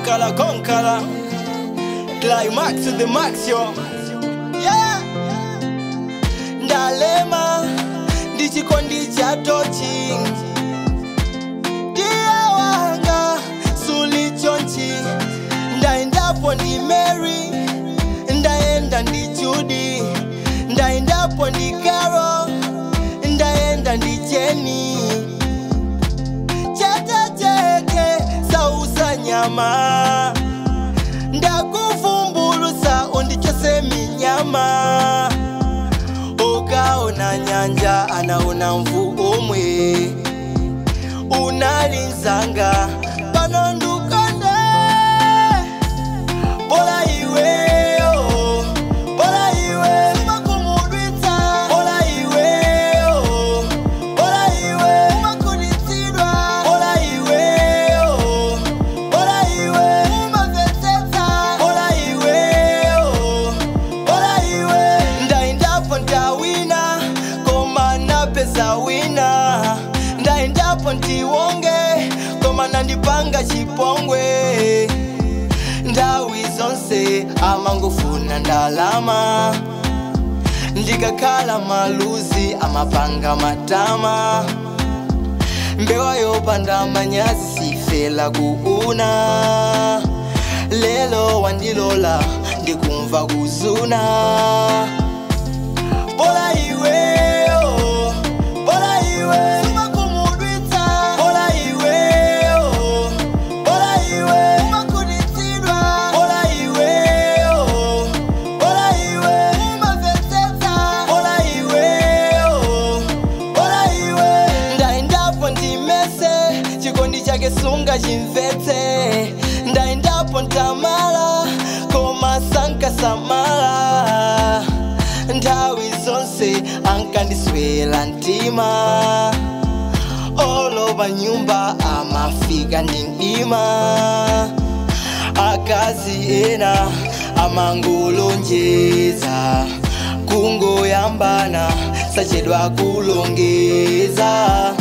Conqueror. Climax to the max, yo. Yeah. Ndalema ndichikondi cha touching. Dia wanga suli chonchi. Ndaendapo ndi Mary, ndaenda ndi Judy, ndaendapo ndi Carol, ndaenda ndi Jenny. Cheke sausa nyama, ndakuvumbulusa undichose minyama. Ukaona nyanja anaona mvu omwe, unalinzanga pano ndukonde. Bola iwe oh, bola iwe umakumudwitsa. Bola iwe oh, bola iwe umakuditsidwa. Bola iwe oh, bola iwe umavetsetsa. Bola iwe oh, bola iwe ndaendapo ndawina koma napeza wina. Ndaendapo ndiwonge koma nandipanga chipongwe. Ndawi zonse amangofuna ndalama, ndikakhala maluzi amapanga matama. Mbewa yopanda manyazi sifela kuuna. Lelo wandilola ndikumva kuzuna. Bola iwe oh, bola iwe umakumudwitsa. Bola iwe oh, bola iwe umakuditsidwa. Bola iwe oh, bola iwe umavetsetsa. Bola iwe oh, bola iwe ndaendapo ndimese chikondi chake sunga chimvetse. Ndaendapo ntamala koma sankasamala. Ndawi zonse ankandiswela ntima, oloba nyumba amafika ndindima. Akazi ena amangolonjeza, kungoyambana sachedwa kulongeza.